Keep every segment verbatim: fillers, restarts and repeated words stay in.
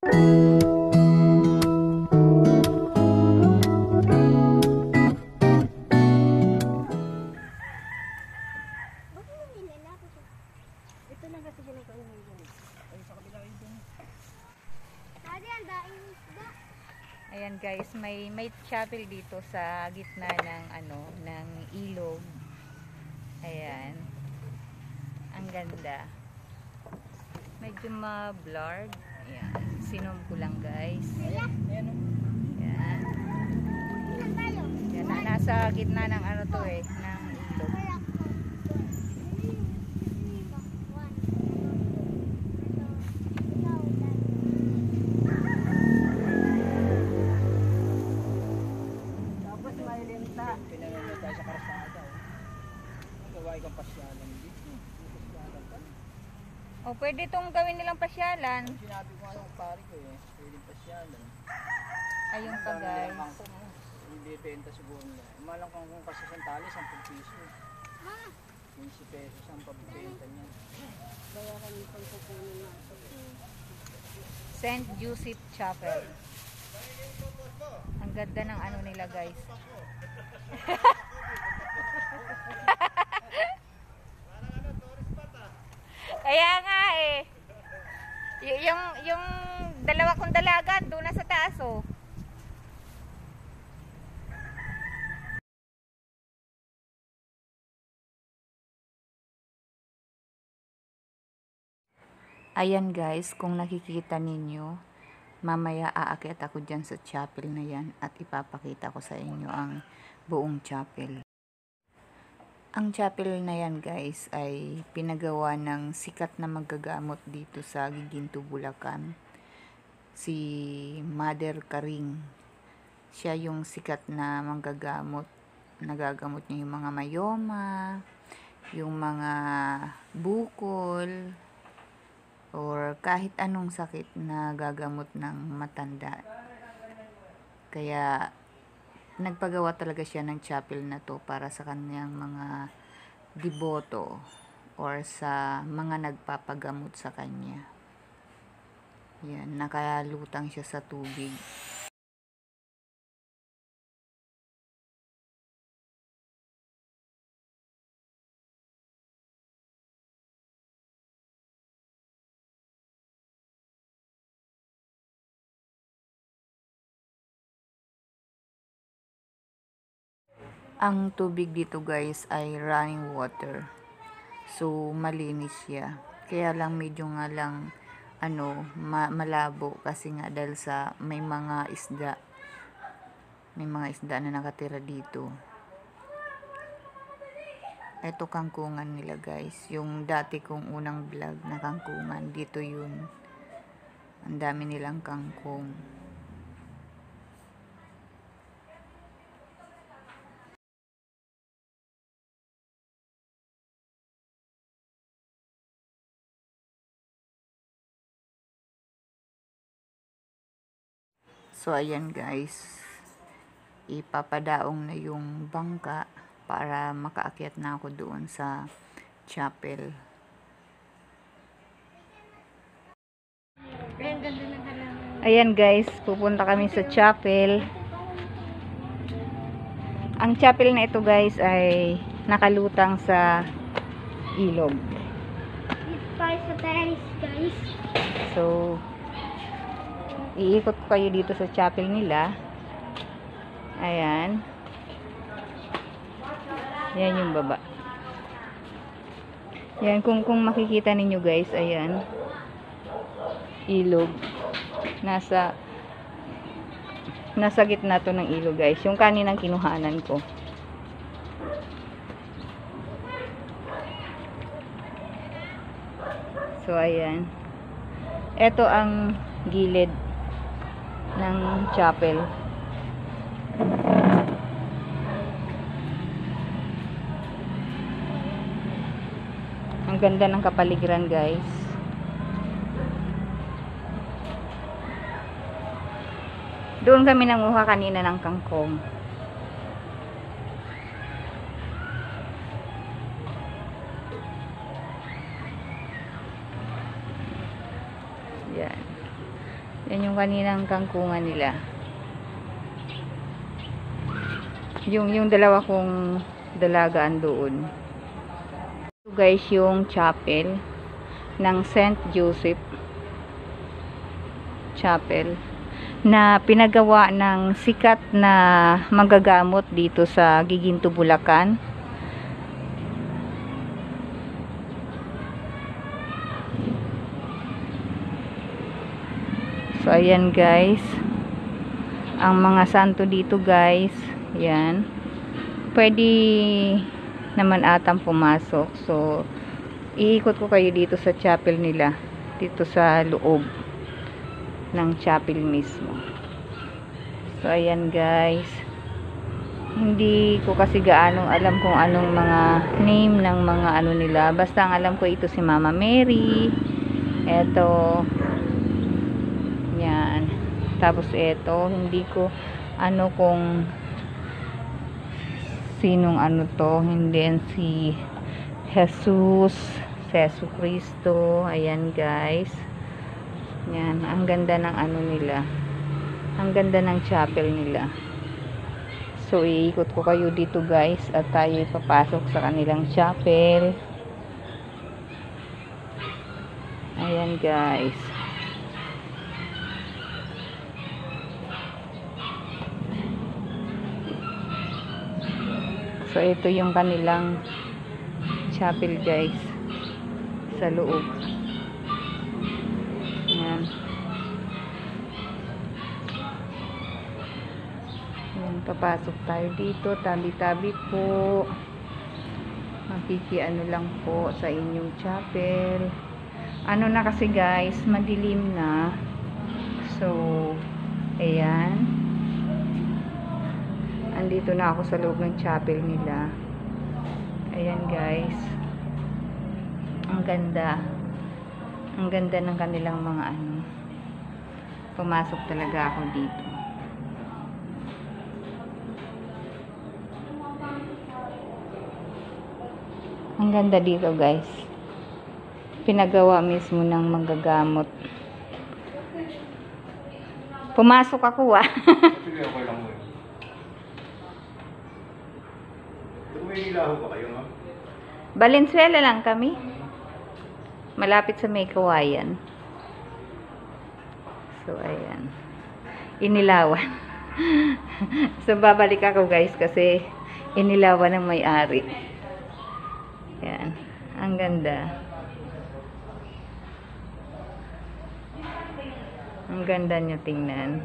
Ayan guys, may may chapel dito sa gitna ng ano, ng ilog. Ayan. Ang ganda. Medyo ma-blurred. Ayan. Sinom ko lang guys. Ayan. Ayan. Ayan. Nasa gitna ng ano to eh, ng ilog. Pinanood tayo sa karsada. Magawa ikang pasyalan dito. Pasyalan pa. O pwede itong gawin nilang pasyalan. Sinabi ko nga yung pare ko eh. Pwede pasyalan. Ayun pa guys. Hindi benta siguro nila. Malang kung kung kasi santali, ten piso. fifty pesos ang pagbenta niya. Kaya kami pagkukunin natin. Saint Joseph Chapel. Ang ganda ng ano nila guys. Kaya nga eh. Y yung yung dalawa kong dalaga doon na sa taas oh. Ayan guys, kung nakikita ninyo, mamaya aakyat ako dyan sa chapel na yan at ipapakita ko sa inyo ang buong chapel. Ang chapel na yan guys ay pinagawa ng sikat na magagamot dito sa Giginto, Bulacan. Si Mother Karing. Siya yung sikat na manggagamot. Nagagamot niya yung mga mayoma, yung mga bukol, or kahit anong sakit na gagamot ng matanda. Kaya nagpagawa talaga siya ng chapel na to para sa kanyang mga deboto or sa mga nagpapagamot sa kanya. Yan, nakalutang siya sa tubig. Ang tubig dito guys ay running water. So malinis siya. Kaya lang medyo nga lang ano, ma malabo kasi nga dahil sa may mga isda. May mga isda na nakatira dito. Ito kangkungan nila guys. Yung dati kong unang vlog na kangkungan, dito yun. Ang dami nilang kangkong. So ayan guys, ipapadaong na yung bangka para makaakyat na ako doon sa chapel. Ayan guys, pupunta kami sa chapel. Ang chapel na ito guys ay nakalutang sa ilog. So iikot ko kayo dito sa chapel nila. Ayan. Yan yung baba. Yan, kung, kung makikita ninyo guys, ayan. Ilog. Nasa nasa gitna to ng ilog guys. Yung kaninang kinuhanan ko. So, ayan. Ito ang gilid ng chapel. Ang ganda ng kapaligiran guys. Doon kami nanguha kanina ng kangkong. Yan. Yan yung kaninang kangkungan nila. Yung, yung dalawa kong dalagaan doon. Ito guys yung chapel ng Saint Joseph Chapel na pinagawa ng sikat na manggagamot dito sa Giginto, Bulacan. So ayan guys, ang mga santo dito guys, yan, pwede naman atang pumasok. So iikot ko kayo dito sa chapel nila, dito sa loob ng chapel mismo. So ayan guys, hindi ko kasi gaano alam kung anong mga name ng mga ano nila, basta ang alam ko ito si Mama Mary, eto yan, tapos eto hindi ko ano kung sinong ano to, hindi si Jesus, Jesu Cristo. Ayan guys, yan, ang ganda ng ano nila, ang ganda ng chapel nila. So iikot ko kayo dito guys at tayo ipapasok sa kanilang chapel. Ayan guys, so ito yung kanilang chapel guys sa loob. Yan. Yan, papasok tayo dito, tabi-tabi po. Makikiano lang po sa inyong chapel. Ano na kasi guys, madilim na. So, ayan. Andito na ako sa loob ng chapel nila. Ayan guys. Ang ganda. Ang ganda ng kanilang mga ano. Pumasok talaga ako dito. Ang ganda dito guys. Pinagawa mismo ng manggagamot. Pumasok ako ah. Tumilaho ba kayo, ma'am? Valenzuela lang kami. Malapit sa May Kawayan. So, ayan. Inilawan. So, babalik ako guys kasi inilawan ng may-ari. Ayan. Ang ganda. Ang ganda niya tingnan.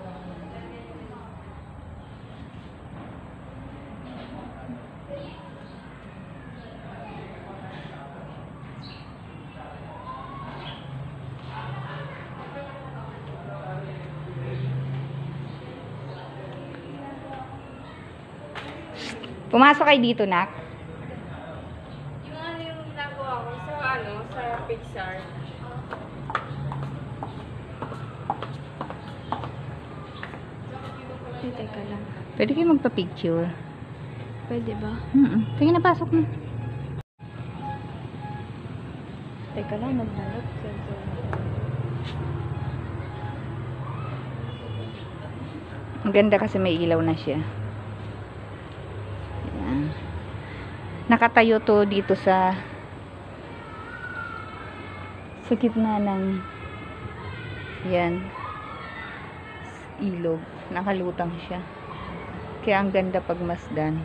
Pumasok kayo dito, nak. Yung ano yung ginagawa ko sa ano, sa Pixar. Ay, teka lang. Pwede kayo magpa-picture. Pwede ba? Hmm. Tingin na, pasok na. Teka lang, nagbalot. Ang ganda kasi may ilaw na siya. Ayan. Nakatayo to dito sa sa gitna ng yan ilog. Nakalutang siya. Kaya ang ganda pagmasdan.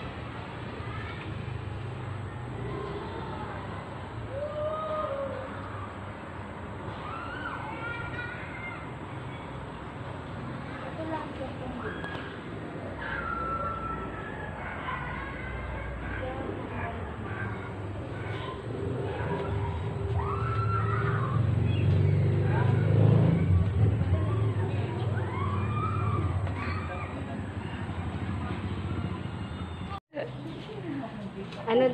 Ano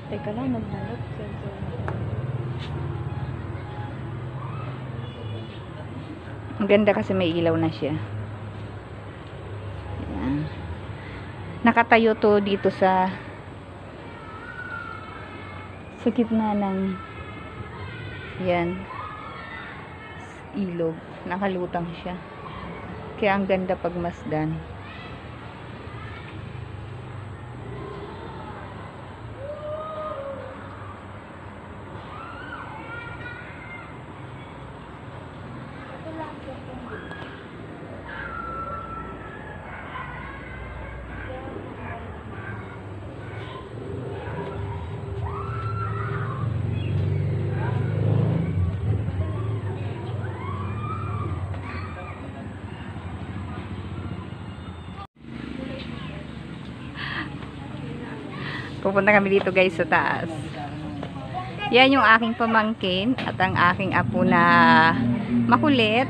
Teka lang, nagdalot. Ang ganda kasi may ilaw na siya. Ayan. Nakatayo to dito sa sa gitna ng yan ilog. Nakalutang siya. Kaya ang ganda pag masdan. Pupunta kami dito guys sa taas. Yan yung aking pamangkin at ang aking apo na makulit.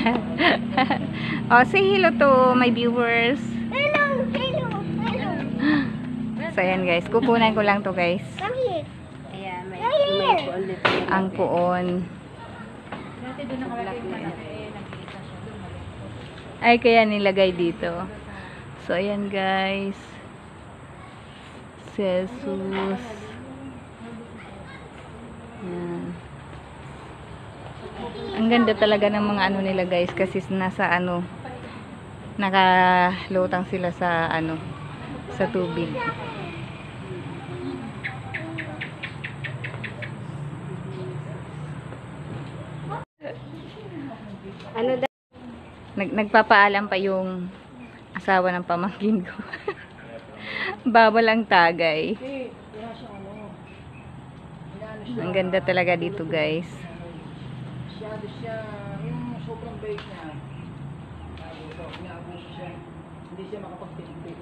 Oh, say hello to my viewers. Hello, hello, hello. So yan guys, kukunan ko lang to guys. Come here. Ayan, may, may puon dito. Ang puon. Dati doon nakalagay pa na. Ay kaya nilagay dito. So ayan guys. Jesus. Yan. Ang ganda talaga ng mga ano nila guys kasi nasa ano nakalutang sila sa ano sa tubig. Ano daw? Nag nagpapaalam pa yung asawa ng pamangkin ko. Bawal ang tagay. Ang ganda talaga dito guys. Masyado siya, yung sobrang bait niya. Ito, inaabuso siya. Hindi siya makapagpitik.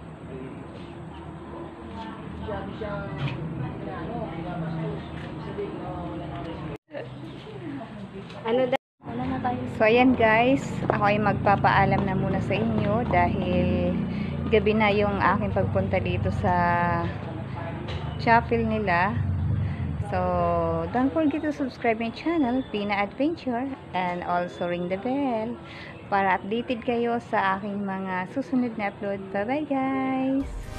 Masyado siyang, ano, pinapastos. Sabi, wala na respect. Ano daw? Wala na tayo. So ayan guys, ako ay magpapaalam na muna sa inyo dahil gabi na yung aking pagpunta dito sa chapel nila. So don't forget to subscribe my channel, Pina Adventure, and also ring the bell para updated kayo sa aking mga susunod na upload. Bye bye guys!